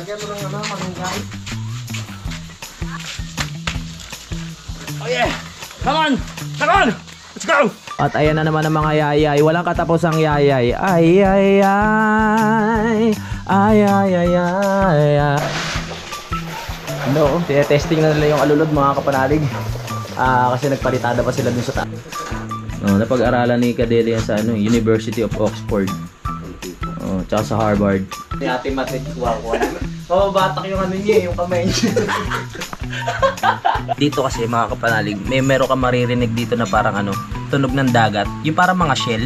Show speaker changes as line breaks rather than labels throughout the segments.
Lagyan mo ng ano, malunggay.
Oh yeah! Come on! Come on! Let's go! At ayan na naman ang mga yayay. Walang katapos ang yayay. Ay, ay, ay. Ay, ay, ay, ay, ay. No, testing na nila yung alulod mga kapanalig. Kasi nagpalitada pa sila dun sa napag-aralan ni Kadede yan sa University of Oxford. Tsaka sa Harvard. Ni Ate Matit, batak yung niya, yung kamay niya. Dito kasi mga kapanalig, meron ka maririnig dito na parang tunog ng dagat. Yung parang mga shell.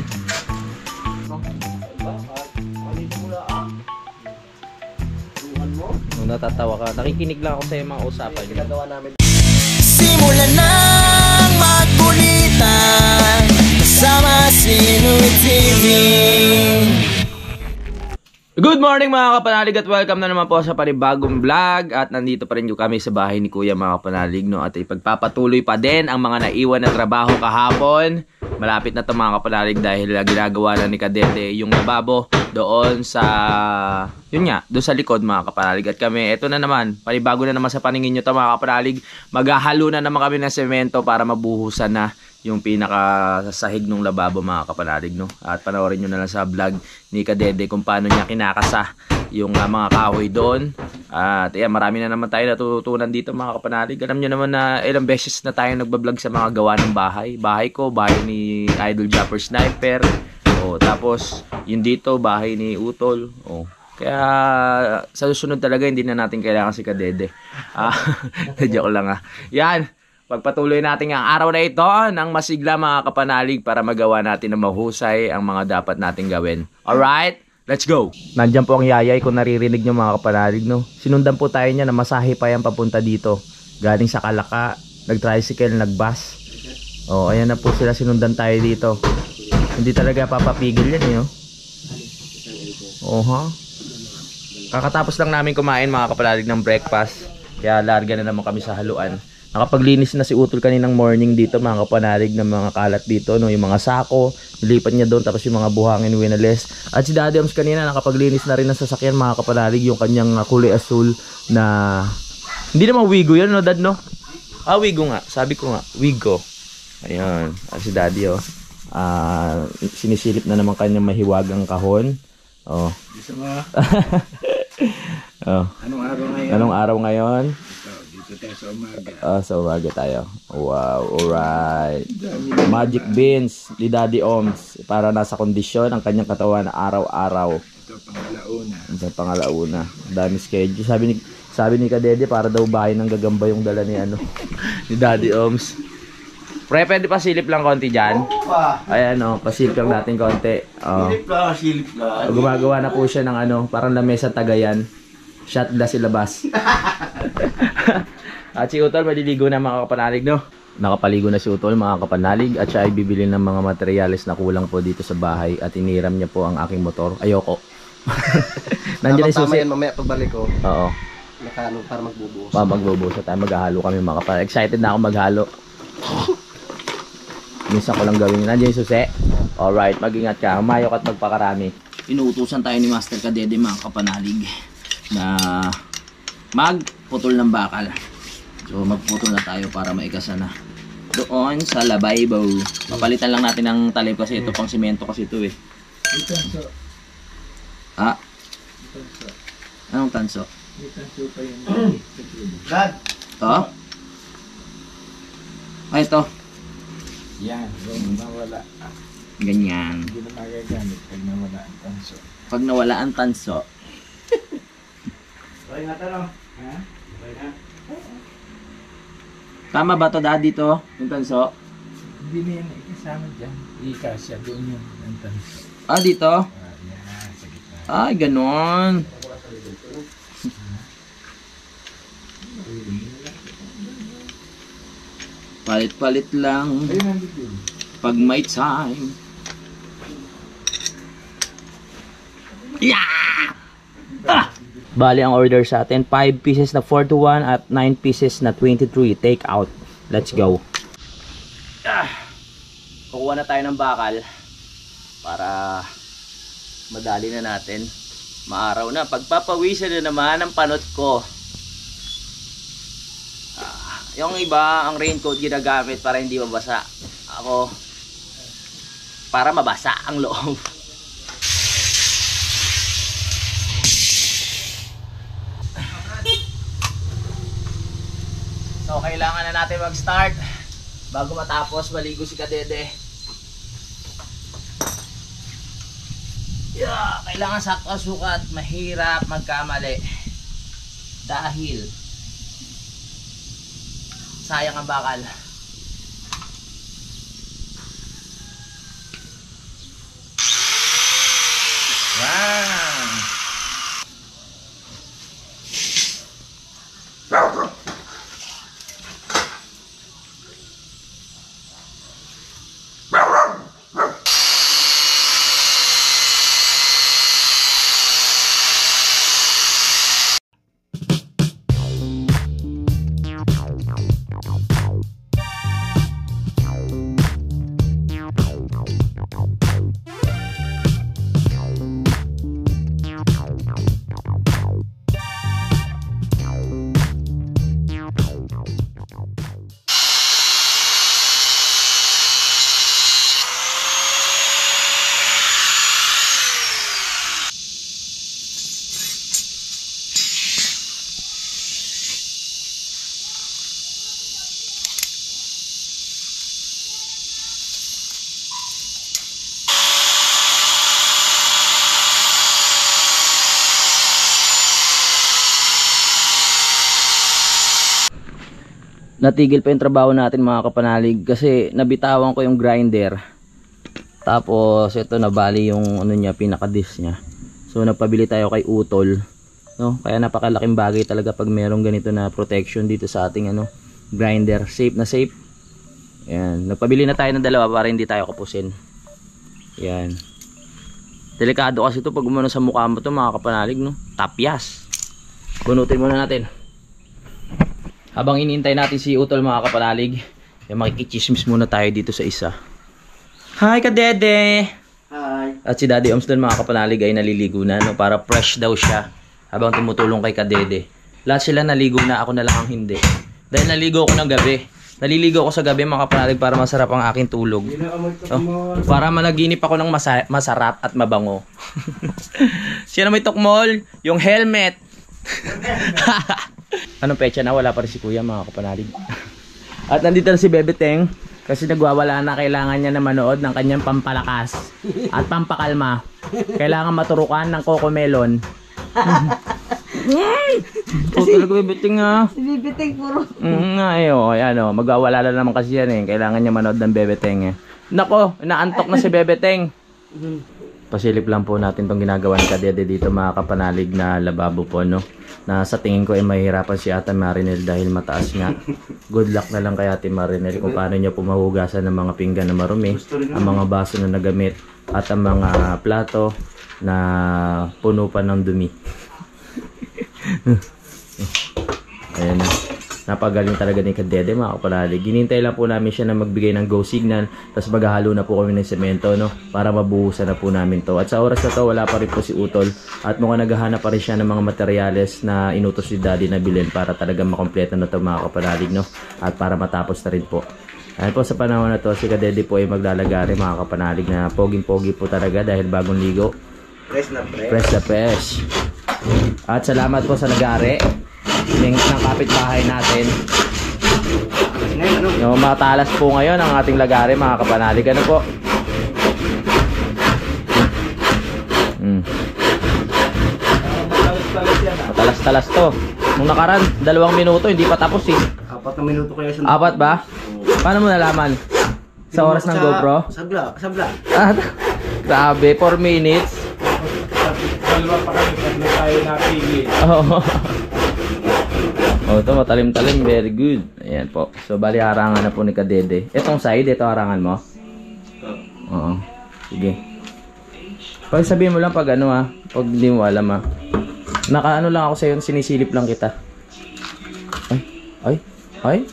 Natatawa ka. Nakikinig lang ako sa mga usapan niyo.
Simulan nang magbulitan kasama si Nuit TV.
Good morning mga kapanalig at welcome na naman po sa panibagong vlog. At nandito pa rin kami sa bahay ni Kuya mga kapanalig, no? At ipagpapatuloy pa din ang mga naiwan na trabaho kahapon. Malapit na ito mga kapanalig dahil ginagawa na ni Kadede yung lababo doon sa doon sa likod mga kapanalig. At kami, eto na naman, panibago na naman sa paningin nyo ito mga kapanalig. Maghahalo na naman kami ng semento para mabuhusan na yung pinakasahig ng lababo mga kapanalig, no? At panoorin nyo na lang sa vlog ni Kadede kung paano niya kinakasa yung mga kahoy doon. At ayan, marami na naman tayo natutunan dito mga kapanalig. Alam nyo naman na ilang beses na tayo nagbablog sa mga gawa ng bahay. Bahay ko, bahay ni Idol Japper Sniper. Tapos yung dito, bahay ni Utol. Kaya sa susunod talaga hindi na natin kailangan si Kadede. Joke lang Yan. Pagpatuloy natin ang araw na ito ng masigla mga kapanalig para magawa natin ng mahusay ang mga dapat nating gawin. Alright? Let's go! Nandyan po ang yayay kung naririnig nyo mga kapanalig, no? Sinundan po tayo niya na masahe pa yan papunta dito. Galing sa Kalaka, nag-tricycle, nag-bus. Ayan na po sila, sinundan tayo dito. Hindi talaga papapigil yan, Kakatapos lang namin kumain mga kapanalig ng breakfast. Kaya larga na naman kami sa haluan. Nakapaglinis na si Utol kaninang morning dito mga kapanalig ng mga kalat dito, no? Yung mga sako, nilipat niya doon, tapos yung mga buhangin winales. At si Daddy Oms kanina nakapaglinis na rin ng sasakyan mga kapanalig, yung kanyang kulay asul na hindi naman wigo yan, no Dad, no? Wigo nga, sabi ko nga, wigo. Ayun, at si Daddy sinisilip na naman kanyang mahiwagang kahon.
Gusto mo?
Anong araw ngayon? Anong araw ngayon?
Dito tayo sa umaga.
Sa umaga tayo. Wow, alright. Magic beans ni Daddy Oms para nasa kondisyon ang kanyang katawan na araw-araw.
Ito pangalauna.
Ito pangalauna. Dami schedule. Sabi ni Kadede para daw bahay ng gagamba yung dala ni ni Daddy Oms. Pre, pwede pa silip lang konti dyan. Ayan pasilip lang natin konti.
Silip lang.
Gumagawa na po siya ng parang lamesa tagayan. Shot glass ilabas. At si Utol maliligo na mga kapanalig, no? Nakapaligo na si Utol mga kapanalig at siya ay bibili ng mga materyales na kulang po dito sa bahay at iniram niya po ang aking motor. Ayoko. Nandiyan yung susi.
Yan mamaya pagbalik ko.
Oo.
Para magbubuhos.
Magbubuhos tayo, maghahalo kami mga kapanalig. Excited na ako maghalo. Minsan ko lang gawin. Nandiyan yung susi. Alright, mag-ingat ka. Humayok at magpakarami. Inuutusan tayo ni Master Kadede mga kapanalig na magputol ng bakal. So magputol na tayo para maikasa na doon sa labaybo. Papalitan lang natin ng talim kasi ito pang simento kasi ito
Tanso.
Anong tanso?
Tanso pa yun. Dad!
Ito.
Yan, nawala.
Ganyan.
Hindi na magagamit pag nawala ang tanso.
Pag nawala ang tanso.
Okay nga tanong. Okay nga.
Tama ba to Dad dito? Yung tanso?
Hindi na yan ikasama dyan. Ikasya doon yun ang tanso.
Dito?
Yan, sa gitna.
Ay, ganon. Palit-palit lang.
Ayun ang dito.
Pag may time. Yeah! Bali ang order sa atin, 5 pieces na 41 at 9 pieces na 23 take out. Let's go. Kukuha na tayo ng bakal para madali na natin. Maaraw na. Pagpapawisan na naman ang panot ko. Yung iba, ang raincoat ginagamit para hindi mabasa. Ako, para mabasa ang loob. So, kailangan na natin mag-start bago matapos maligo si Kadede. Yeah, kailangan sakto ang sukat. Mahirap magkamali. Dahil sayang ang bakal. Wow! Natigil pa yung trabaho natin mga kapanalig kasi nabitawan ko yung grinder. Tapos ito nabali yung ano niya, pinaka-disc niya. So nagpabili tayo kay Utol, no? Kaya napakalaking bagay talaga pag merong ganito na protection dito sa ating ano, grinder. Safe na safe. Ayan, nagpabili na tayo ng dalawa para hindi tayo kapusin. Ayan. Delikado kasi ito pag umano sa mukha mo to mga kapanalig, no? Tapyas. Bunutin muna natin. Habang iniintay natin si Utol mga kapanalig, makikichismis muna tayo dito sa isa. Hi Kadede!
Hi!
At si Daddy Oms doon mga kapanalig ay naliligo na, no? Para fresh daw siya habang tumutulong kay Kadede. Lahat sila naligo na, ako na lang ang hindi. Dahil naligo ako ng gabi. Naliligo ako sa gabi mga kapanalig para masarap ang aking tulog. No? Para managinip ako ng masarap at mabango. Sino may tukmol? Yung helmet! Anong pecha na? Wala pa rin si Kuya mga kapanalig. At nandito na si Bebe Teng kasi nagwawala na, kailangan niya na manood ng kanyang pampalakas at pampakalma. Kailangan maturukan ng Cocomelon. Kasi talaga Bebe Teng ha.
Si Bebe Teng puro.
Ayan o, magwawala na naman kasi yan eh. Kailangan niya manood ng Bebe Teng eh. Nako, inaantok na si Bebe Teng. Pasilip lang po natin tong ginagawa ni Kadede dito mga kapanalig na lababo po, no? Na sa tingin ko ay mahirapan si Ate Marinel dahil mataas nga. Good luck na lang kay Ate Marinel kung paano niya pumahugasan ng mga pinggan na marumi, ang mga baso na nagamit, at ang mga plato na puno pa ng dumi. Ayan na. Napagaling talaga ni Kadede mga kapanalig. Ginintay lang po namin siya na magbigay ng go signal, tapos maghahalo na po kami ng semento, no? Para mabuhusan na po namin to. At sa oras na to wala pa rin po si Utol at mukhang naghahanap pa rin siya ng mga materyales na inutos si Daddy na bilhin para talaga makompleto na to mga kapanalig, no? At para matapos na rin po. Ayan po, sa panahon na to si Kadede po ay maglalagari mga kapanalig na poging-pogi po talaga dahil bagong ligo.
Fresh na fresh.
Fresh na fresh. At salamat po sa nagari ng kapitbahay natin. No, matalas po ngayon ang ating lagari mga kapanalig. Ano po? Matalas-talas to. Nung nakaraan, 2 minuto, hindi pa tapos eh.
4 na minuto kaya siya.
4 ba? Paano mo nalaman? Sa oras ng GoPro?
Sa vlog.
Grabe, 4 minutes.
Dalawa pa kami pag na tayo napili.
Oo. Oh, ito matalim-talim, very good. Ayan po. So bali harangan na po ni Kadede. Itong side, ito harangan mo. Oo. Sige. Pag sabihin mo lang pag ano ha, pag hindi mo alam ha. Nakaano lang ako sa iyo, sinisilip lang kita. Ay.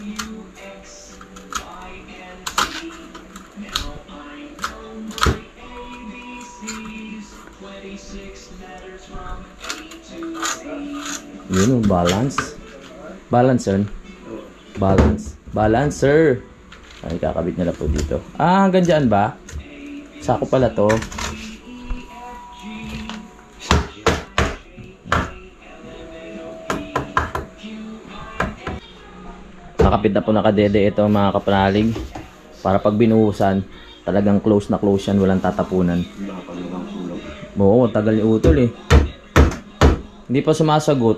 Yun, balance. Balancer. Balance. Balancer. Ay, kakabit nila po dito. Ah, hanggang dyan ba? Sako pala to. Nakapit na po nakadede ito mga kapanalig. Para pag binuhusan, talagang close na close yan. Walang tatapunan. Oo, tagal yung utol eh. Hindi pa sumasagot.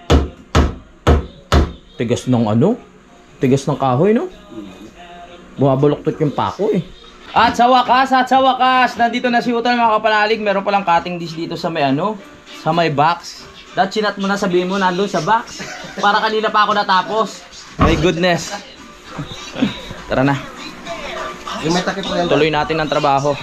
Tigas ng ano? Tigas ng kahoy, no? Bumabaluktot yung pako eh. At sa wakas, nandito na si Utol mga kapanalig. Meron palang cutting dish dito sa may ano, sa may box. That chinat mo na, sabihin mo nandun sa box. Para kanina pa ako natapos. My goodness. Tara na.
Yung may takip po yan.
Tuloy natin ang trabaho.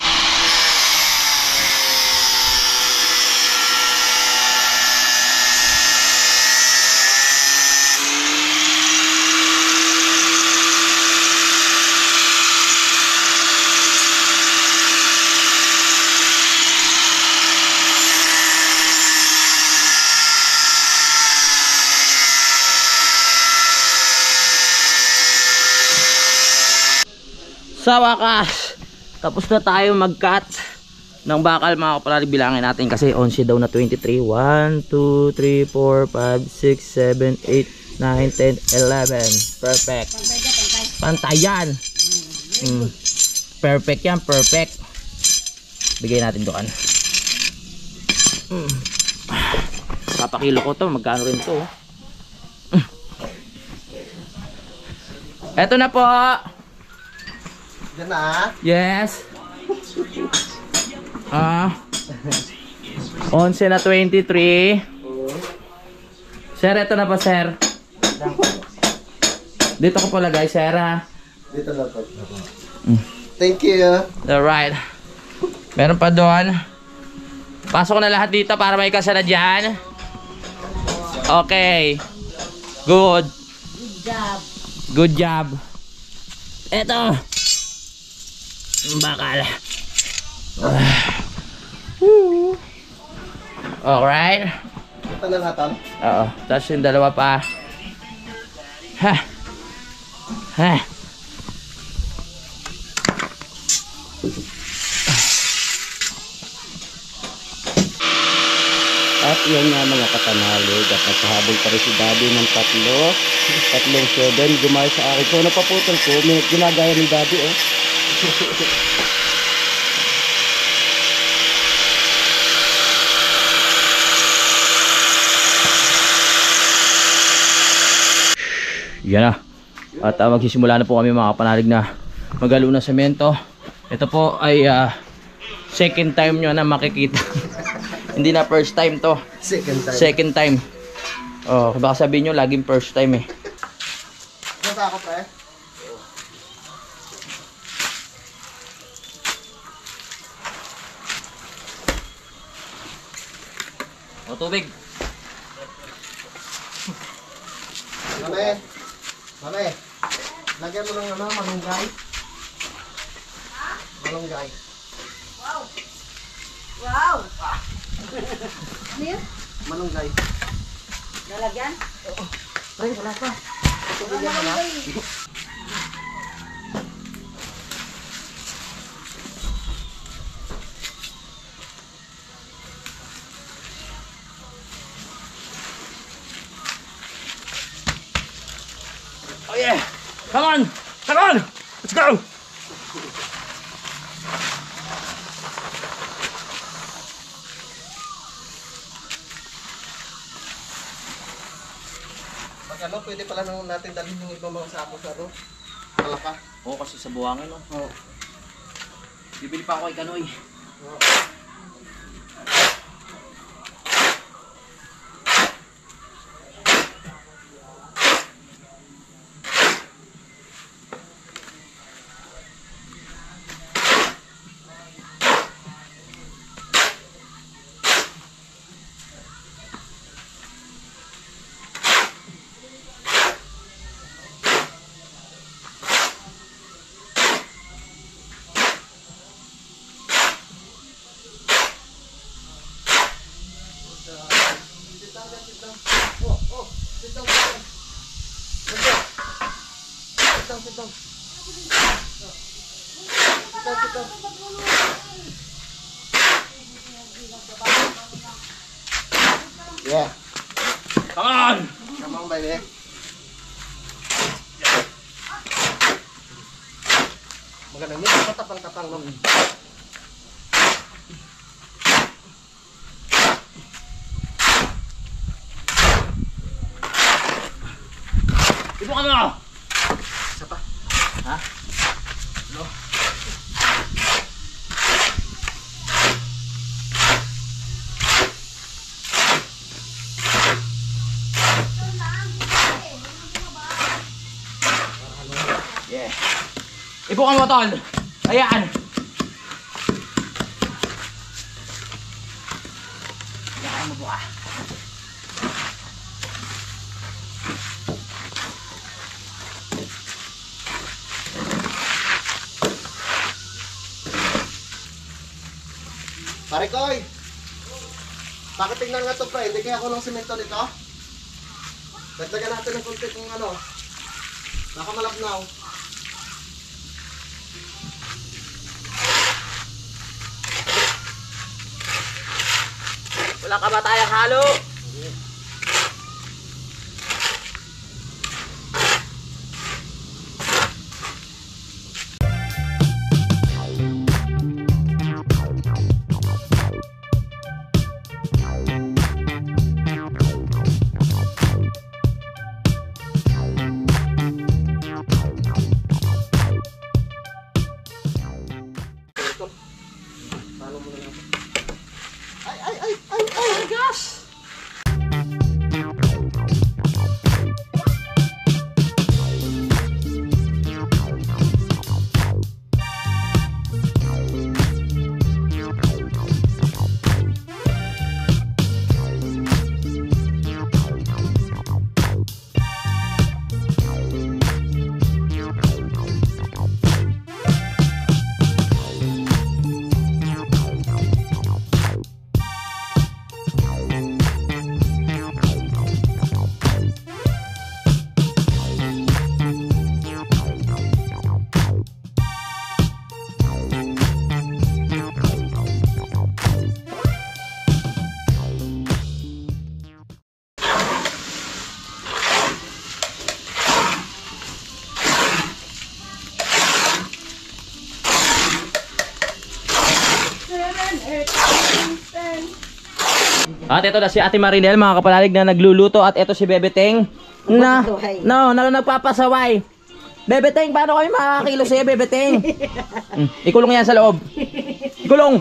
Sa wakas, tapos na tayo mag-cut ng bakal mga kapanalig. Bilangin natin kasi 11 daw na 23. 1, 2, 3, 4, 5, 6, 7, 8, 9, 10, 11. Perfect. Pantay yan. Perfect yan, perfect. Bigay natin doon. Papakilo ko to, magkano rin to. Eto na po.
Yan na.
Yes. 11 na 23. Sir, ito na pa, sir. Dito ko pala guys, sir ha.
Dito na po. Thank you.
Alright. Meron pa doon. Pasok na lahat dito para may kasana dyan. Okay. Good.
Good job.
Good job. Eto. Bakal. Alright.
Ito na natin.
Oo. Tapos yung dalawa pa. Ha. Ha. At yan nga mga kapanalig. At nagpahabol pa rin si Daddy ng tatlong 7. Gumaya sa akin. So napaputol ko. May ginagaya ni Daddy oh. Yan na. At magsisimula na po kami mga kapanalig na maghalo ng semento. Ito po ay second time nyo na makikita. Hindi na first time to. Second time. Oh, baka sabihin nyo laging first time eh.
Nasa ako pre?
O tubig.
Mame. Mame. Lagyan mo ng ano, malunggay. Malunggay.
Wow. Wow. Ano yun?
Malunggay.
Lalagyan?
Pre, wala pa. Ito bigyan mo na.
Oh yeah! Come on! Come on! Let's go!
Pag ano, pwede pala nang natin dalhin yung ibang mga sako sa ano. Malaka.
Oo, kasi sa buwangin no.
Oo.
Bibili pa ako ikanoy.
Oo. Oh, sit down. Sit down. Sit down, sit down. Sit down. Yeah.
Come on!
Come on, baby. Magandang nito, matapang-tapang no?
Ibo ka na!
Isa pa.
Ha?
No?
Yeah. Ibukan mo, tol. Ayan. Ayan mo buka.
Pare Koy! Bakit tingnan nga to pre? Hindi kaya ako ng simento nito? Dagdagan natin ng konti kung ano. Baka malabnaw.
Wala ka ba tayong halo?
Paano mo na natin? Ay!
Oh my gosh! At ito na si Ate Marinel, mga kapanalig, na nagluluto. At ito si Bebe Teng na nagpapasaway. Bebe Teng, paano kayo makakakilo sa'yo, Bebe Teng? Ikulong yan sa loob. Ikulong!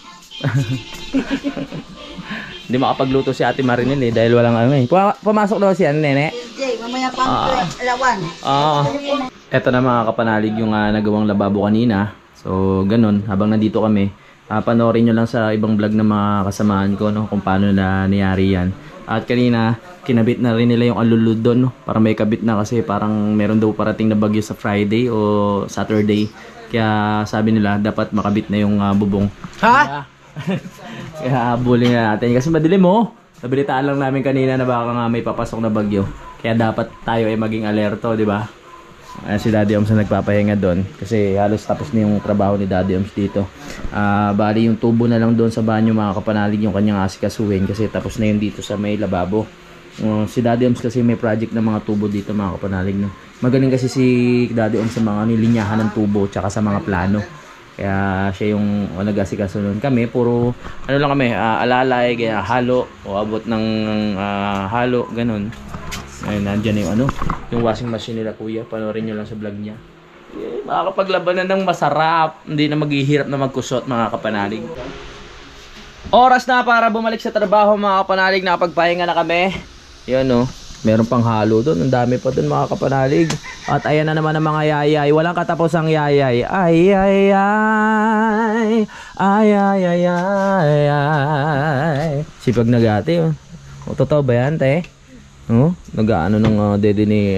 Hindi makapagluto si Ate Marinel eh, dahil walang ano eh. Pumasok daw si Nene.
Mamaya pa lawan.
Ito na mga kapanalig yung nagawang lababo kanina. So ganun, habang nandito kami, panoorin nyo lang sa ibang vlog ng mga kasamahan ko, no, kung paano na nangyari yan. At kanina, kinabit na rin nila yung alulud doon, no, para may kabit na kasi parang meron daw parating na bagyo sa Friday o Saturday. Kaya sabi nila, dapat makabit na yung bubong. Ha? Kaya habulin na natin. Kasi madilim mo. Nabalitaan lang namin kanina na baka nga may papasok na bagyo. Kaya dapat tayo ay maging alerto, di ba? Si Daddy Oms na nagpapahinga doon kasi halos tapos na yung trabaho ni Daddy Oms dito. Bali yung tubo na lang doon sa banyo, mga kapanalig, yung kanyang asikasuhin kasi tapos na yun dito sa may lababo. Si Daddy Oms kasi may project ng mga tubo dito, mga kapanalig, no? Magaling kasi si Daddy Oms sa mga nilinyahan ng tubo tsaka sa mga plano. Kaya siya yung nag-asikaso nun. Kami puro ano lang kami, alalay, kaya halo o abot ng halo, ganun. Ayun, nandyan yung yung washing machine nila kuya. Panoorin nyo lang sa vlog niya. Makakapaglabanan ng masarap. Hindi na maghihirap na magkusot, mga kapanalig. Oras na para bumalik sa trabaho, mga kapanalig. Nakapagpahinga na kami. Yun, no. Meron pang halo doon. Ang dami pa doon, mga kapanalig. At ayan na naman ang mga yayay. Walang katapos ang yayay. Ay, ay, ay. Ay, ay, ay, ay, ay. Sipag nagati. O, totoo ba yan, te? Nag-ano ng dede ni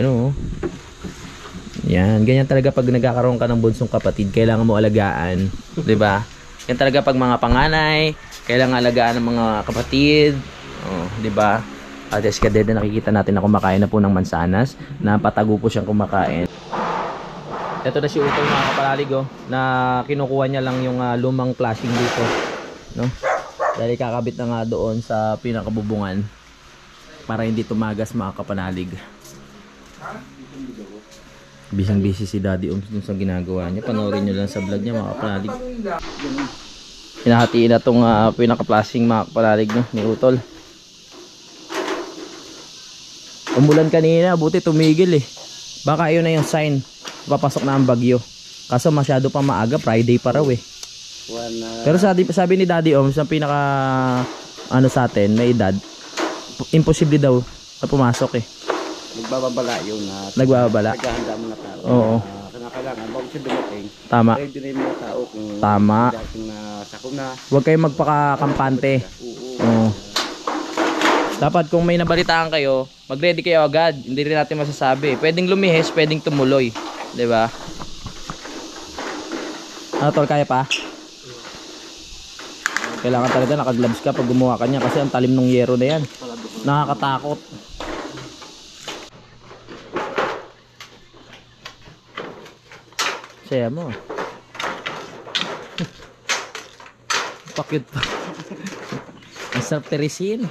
yan, ganyan talaga pag nagkakaroon ka ng bunsong kapatid, kailangan mo alagaan, 'di ba? Yan talaga pag mga panganay, kailangan alagaan ng mga kapatid, 'di ba? At si Kadede nakikita natin na kumakain na po ng mansanas. Napatago po siyang kumakain. Ito na si Utol mga kapalalig oh, na kinukuha niya lang yung lumang flashing dito. No? Dahil kakabit na nga doon sa pinakabubungan para hindi tumagas mga kapanalig. Bisang-busy si Daddy Oms dun sa ginagawa niya. Panoorin nyo lang sa vlog niya mga kapanalig. Hinahatiin na itong pinaka-flashing mga kapanalig no, ni Utol. Umulan kanina, buti tumigil eh. Baka yun na yung sign. Papasok na ang bagyo. Kaso masyado pa maaga, Friday pa raw eh. Pero sabi ni Daddy Oms, ang pinaka ano sa atin, may edad, imposible daw na pumasok eh.
Nagbababala yun na
Nagbababala.
naghahanda mga tao.
Oo.
Kailangan bago siya dumating.
Tama.
Ready na yung mga tao kung
Tama.
dating na sakuna.
Huwag kayong magpakakampante. Oo. Dapat kung may nabalitaan kayo, mag-ready kayo agad. Hindi rin natin masasabi. Pwedeng lumihis, pwedeng tumuloy. 'Di ba? Ano tol, kaya pa? Kailangan talaga naka-gloves ka pag gumawa ka niya kasi ang talim ng yero na yan. Nakakatakot. Saya mo. Pakit pa. Ang sarap terisin.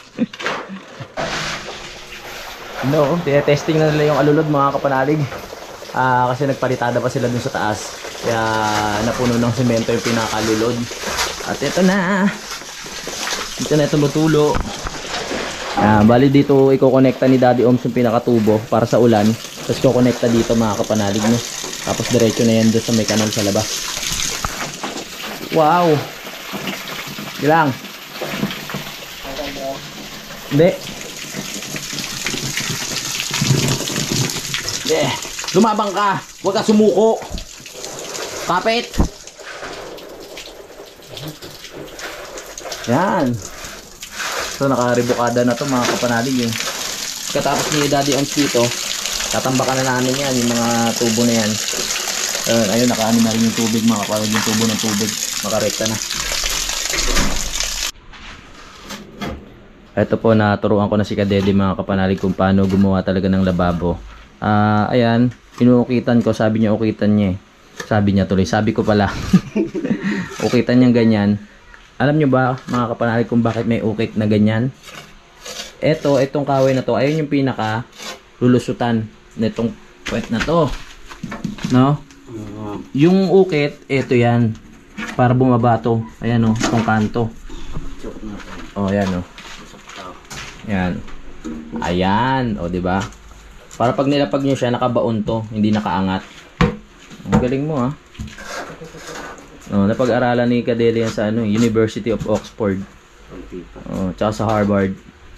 No, testing na nila yung alulod mga kapanalig. Kasi nagpalitada pa sila dun sa taas. Kaya napuno ng semento yung pinakalulod. At ito na. Ito na tumutulo. Bali dito i-connecta ni Daddy Oms yung pinakatubo para sa ulan. Tapos kukonekta dito mga kapanalig no. Tapos diretso na yan doon sa may kanal sa labas. Wow! Ilang? Hindi. Hindi. Lumabang ka. Huwag ka sumuko. Kapit. Yan. So nakarebukada na to mga kapanalig. Katapos ni Daddy Oms dito, tatambakan na namin yan, yung mga tubo na yan. Ayun, nakaano na rin yung tubig mga kapanalig, yung tubo ng tubig. Makarekta na. Ito po, naturuan ko na si Kadede mga kapanalig kung paano gumawa talaga ng lababo. Ayan, inuukitan ko, sabi niya ukitan niya eh. Sabi niya tuloy, sabi ko pala. Ukitan niya ganyan. Alam niyo ba mga kapanalig kung bakit may ukit na ganyan? Itong kahoy na to, ayun yung pinaka lulusutan nitong puwet na to. No? Yung ukit, ito yan. Para bumaba to. Ayan o, itong kanto. Ayan o. Ayan. Ayan, o diba? Para pag nilapag nyo siya, nakabaon to, hindi nakaangat. Ang galing mo ha. Napag-aralan ni Kadede yan sa University of Oxford. Tsaka sa Harvard.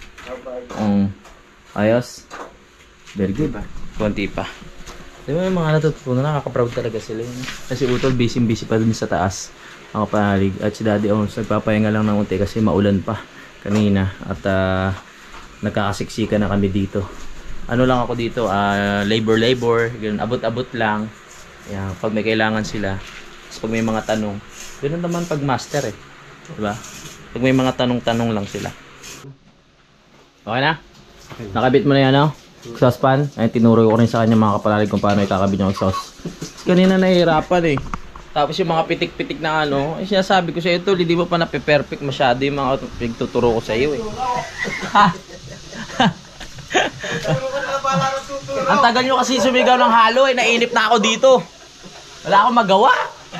Ayos. Very good. Konti pa. Di ba yung mga natutunan, nakaka-proud talaga sila yun. Kasi Utol, busy pa dun sa taas. Ang kapanalig. At si Daddy Oms, nagpapahinga lang ng unti kasi maulan pa kanina. At nagkakasiksika na kami dito. Ano lang ako dito, labor, ganun, abot-abot lang. Yan, pag may kailangan sila. Tapos pag may mga tanong. Ganun naman pag master eh. Diba? Pag may mga tanong-tanong lang sila. Okay na? Nakabit mo na yan, no? Exhaust fan. Ay, tinuro ko rin sa kanya mga kapanalig kung paano ikakabit yung exhaust. Kanina nahihirapan eh. Tapos yung mga pitik-pitik na sinasabi ko sa iyo, hindi mo pa nape-perfect masyado yung mga pagtuturo ko sa iyo eh. Ang tagal nyo kasi sumigaw ng halo eh, nainip na ako dito. Wala akong magawa.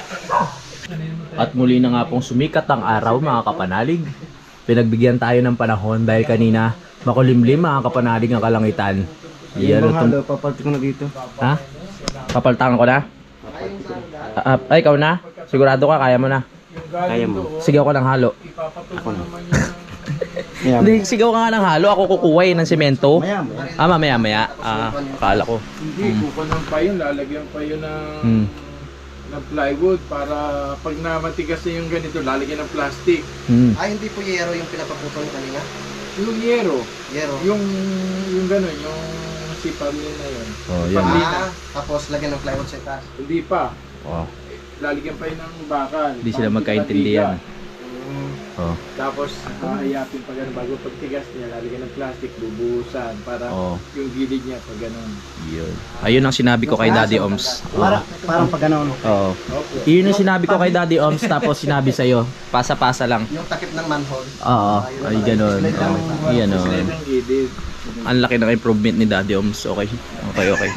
At muli na nga pong sumikat ang araw mga kapanalig. Pinagbigyan tayo ng panahon dahil kanina makulimlim mga kapanalig ang kalangitan.
Yung halo, papalti ko na dito.
Ha? Papaltangan ko na? Ay, ikaw na? Sigurado ka, kaya mo na?
Kaya mo.
Sigaw ko ng halo.
Ako na.
Hindi, sigaw ka nga ng halo. Ako kukuha ng semento.
Maya.
Maya. Kala ko.
Hindi, kukunan pa yun. Lalagyan pa yun ng plywood para pag namatigas na yung ganito, lalagyan ng plastic.
Ay, hindi po yero yung pinapaputol kanina?
Yung yero.
Yero.
Yung gano'n, yung sipalin na yun.
Oh, yan.
Tapos lagyan ng plywood sa itaas.
Hindi pa.
Oh.
Lalagyan pa yun ng bakal.
Hindi sila magkaintindihan. Oh.
Tapos hahayapin pa ganun bago pagtigas niya, lalagyan ng plastic, bubuhusan para
Oo.
yung gilid niya pag ganun.
Yun. Ayun ang sinabi ko kay Daddy Oms.
Parang pag gano'n.
Oo. Yun yung sinabi ko kay Daddy Oms tapos sinabi sa'yo. Pasa-pasa lang.
Yung takip ng manhole.
Oo. Ay, ganun. Oo. Ganun.
Slide ng gilid.
Ang laki ng improvement ni Daddy Oms. Okay. Okay.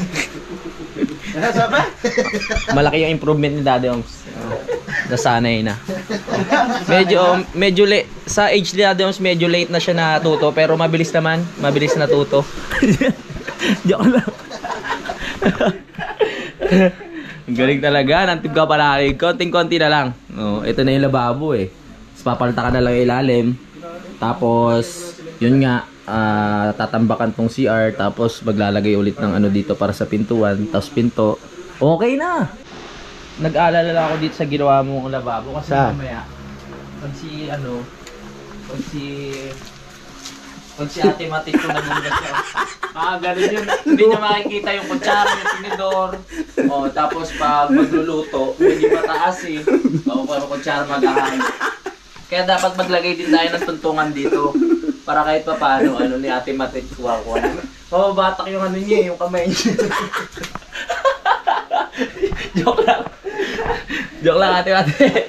Malaki yung improvement ni Daddy Oms. Nasanay na. Medyo late. Sa age ni Daddy Oms, medyo late na siya natuto. Pero mabilis naman. Mabilis natuto. Joke lang. Ang galing talaga. Nantib ka palagi. Konting-konti na lang. Oh, ito na yung lababo eh. Tapos papalta ka na lang yung ilalim. Tapos, yun nga. Tatambakan tong CR. Tapos maglalagay ulit ng ano dito para sa pintuan. Tapos pinto. Okay na. Nag-aalala lang ako dito sa ginawa mong lababo. Kasi mamaya, pag si Ate Matik ko nagugas siya. Ganun yun. Hindi niya makikita yung kutsara, yung tinidor. Tapos pag magluluto, hindi mataas eh. Pero kutsara maghahangin. Kaya dapat maglagay din tayo ng tuntungan dito. Para kahit pa paano, ni Ate Matik kuha-kuha. Mababatak yung niya, yung kamay niya. Joke lang. Joke lang, Ate Matik.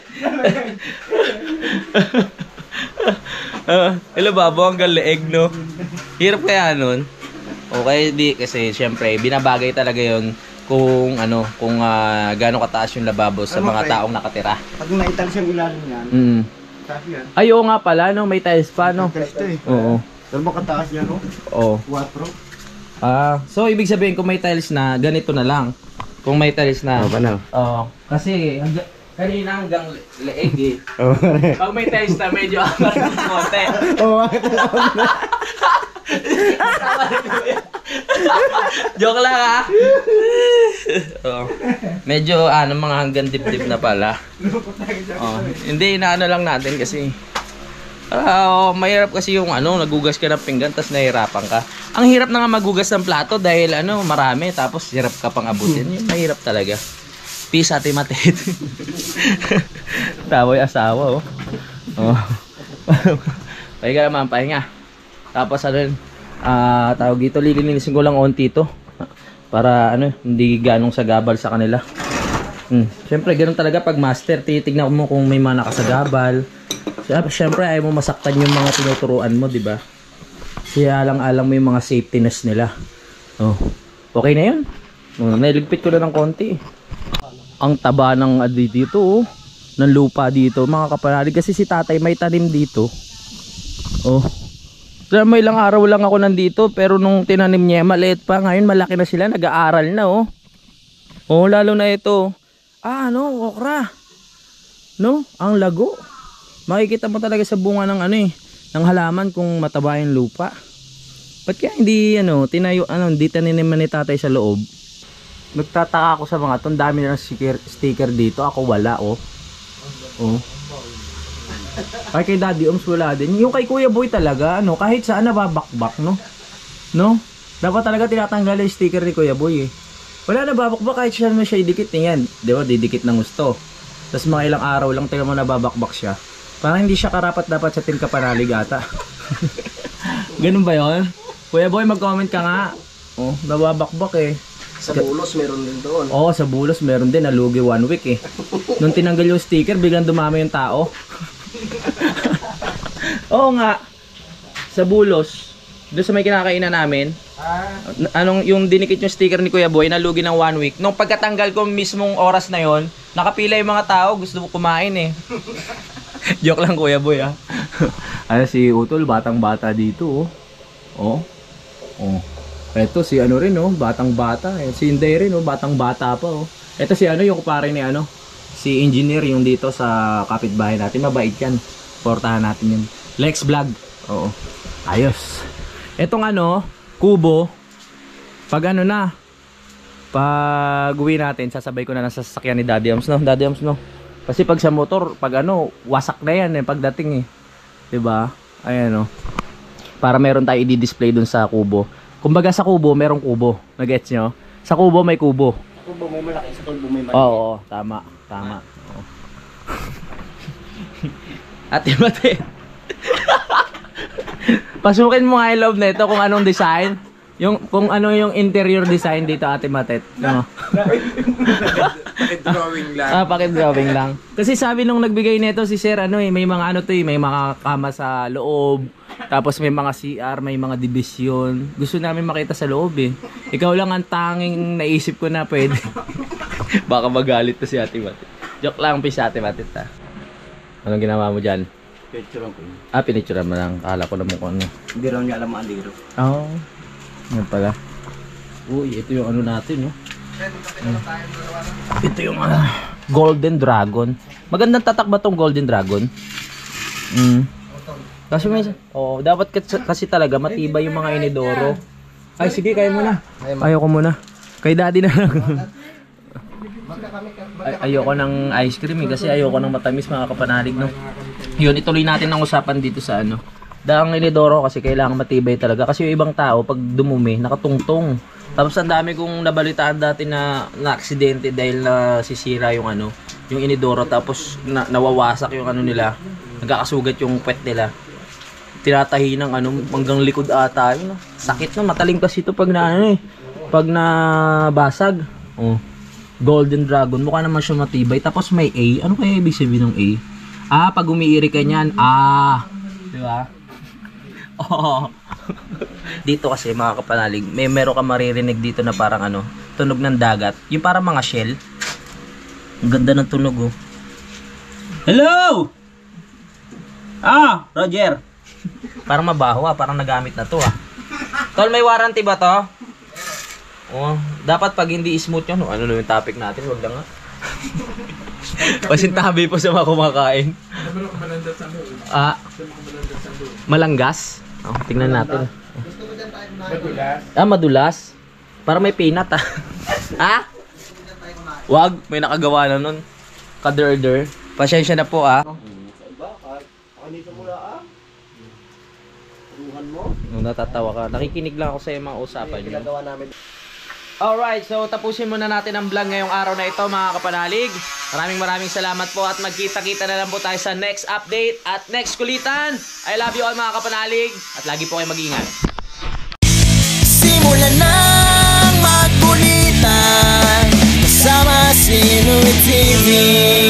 Hello babo, hanggang leeg no. Hirap kaya nun. Okay, di kasi syempre binabagay talaga 'yon kung gaano kataas yung lababo sa mga taong nakatira.
Pag naitalis yung ilalim yan, kasi yan.
Ay, oo nga pala no, may tiles pa no.
Tiles to eh.
Oo.
Pero makataas yan no?
Oo.
4.
So ibig sabihin kung may tiles na ganito na lang. Kung may tiles na. Oo. Kasi kanina hanggang leeg eh. Pag may tiles na medyo angat ng konti. Joke lang ha. Medyo mga hanggang dibdib na pala. Hindi inaano lang natin kasi mahirap kasi yung nagugas ka ng pinggan tapos nahihirapan ka. Ang hirap na nga magugas ng plato dahil marami tapos hirap ka pang abutin. Yung mahirap talaga. Peace, Ate Matit. Tawoy asawa pahinga naman, pahinga. Tapos tawag dito, lilinisin ko lang onti ito para hindi ganong sagabal sa kanila. Siyempre ganun talaga pag master, titignan mo kung may mga nakasagabal. Siyempre ayaw mo masaktan yung mga tinuturuan mo, di ba? Kaya alang-alang mo yung mga safetyness nila. Okay na yun. Nailigpit ko na ng konti. Ang taba ng dito ng lupa dito mga kapanalig, kasi si tatay may tanim dito. May ilang araw lang ako nandito pero nung tinanim niya maliit pa, ngayon malaki na sila, nag-aaral na lalo na ito okra ang lago. Makikita mo talaga sa bunga ng ng halaman kung mataba yung lupa. Ba't kaya hindi tinayo hindi taniniman ni tatay sa loob? Nagtataka ako sa mga ton, dami na ng sticker dito, ako wala Ay kay Daddy Oms wala din. Yung kay Kuya Boy talaga kahit saan nababakbak no. Dapat talaga tinatanggal yung sticker ni Kuya Boy Wala nababakbak kahit siya idikit niyan. Di ba, didikit ng gusto. Tapos mga ilang araw lang tingnan mo nababakbak siya. Parang hindi siya karapat dapat sa Team Kapanalig ata. Ganun ba 'yon? Kuya Boy, mag-comment ka nga. Nababakbak
Sa bulos meron din doon.
Sa bulos meron din, nalugi 1 week Nung tinanggal yung sticker, biglang dumami yung tao. Oo nga. Sa bulos, doon sa may kinakainan namin, yung dinikit yung sticker ni Kuya Boy, nalugi ng 1 week. Nung pagkatanggal ko mismong oras na yon, nakapila yung mga tao, gusto mo kumain Joke lang Kuya Boy si Utol, batang bata dito Eto si rin batang bata si Inday rin batang bata pa Eto si yung kupare ni si engineer yung dito sa kapitbahay natin, mabait yan, portahan natin yun. Lex Vlog. Ayos. Etong kubo, pag pag uwi natin, sasabay ko na sa sasakyan ni Daddy Oms Daddy Oms kasi pag sa motor, pag wasak na yan pagdating diba? Ayan para meron tayo i-display dun sa kubo. Kumbaga sa kubo, merong kubo. Nagets nyo? Sa kubo may kubo.
Sa kubo may malaki, sa kubo may malaki.
Oo, tama. Ate Mate. Pasukin mo nga yung loob na ito kung anong design. Kung ano yung interior design dito, Ate Matet. No?
Pakit-drawing lang.
Pakit-drawing lang. Kasi sabi nung nagbigay nito si Sir, may mga may mga kama sa loob. Tapos may mga CR, may mga division. Gusto namin makita sa loob eh. Ikaw lang ang tanging naisip ko na pwede. Baka magalit to si Ate Matet. Joke lang, peace Ate Matet ha. Anong ginawa mo dyan?
Picture ko.
Pinicturean mo lang. Kala ko naman kung ano.
Hindi raw niya alam ang aliro.
Oo. Yan pala. Uy, ito yung ano natin, no? Ito yung Golden Dragon. Magandang tatak ba tong Golden Dragon? Kasi may dapat kasi talaga matibay yung mga inidoro. Ay, sige, kayo muna. Ayoko muna. Kay daddy na lang. Ayoko ng ice cream kasi ayoko ng matamis, mga kapanalig, no? Yun, ituloy natin ang usapan dito sa ano. Ang inidoro kasi kailangan matibay talaga. Kasi yung ibang tao, pag dumumi, nakatungtong. Tapos ang dami kong nabalitaan dati na aksidente dahil na sisira yung yung inidoro. Tapos nawawasak yung nila. Nagkakasugat yung puwet nila. Tinatahi ng hanggang likod ata yun. Sakit na, matalim kasi ito pag pag nabasag. Golden Dragon, mukha naman siya matibay. Tapos may A. Ano kaya ibig sabihin ng A? Pag umiiri ka niyan, di ba? Dito kasi mga kapanalig, meron ka maririnig dito na parang tunog ng dagat. Yung parang mga shell. Ang ganda ng tunog, oh. Hello! Roger. Parang mabaho, parang nagamit na to, Tol, may warranty ba to? Dapat pag hindi smooth yun, ano na yung topic natin, wag lang pasintabi po sa mga kumakain. Malanggas? Tingnan natin.
Madulas.
Madulas? Para may peanut Wag, may nakagawa na nun. Kaderder. Pasensya na po Natatawa ka. Nakikinig lang ako sa mga usapan niyo. Alright, so tapusin muna natin ang vlog ngayong araw na ito, mga kapanalig. Maraming salamat po at magkita-kita na lang po tayo sa next update at next kulitan. I love you all, mga kapanalig, at lagi po kayo mag-ingat.
Simulan ng magkulitan kasama si Louie TV.